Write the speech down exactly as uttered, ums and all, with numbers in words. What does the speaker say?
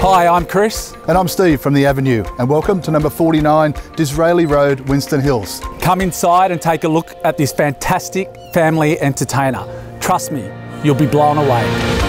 Hi, I'm Chris. And I'm Steve from The Avenue, and welcome to number forty-nine Disraeli Road, Winston Hills. Come inside and take a look at this fantastic family entertainer. Trust me, you'll be blown away.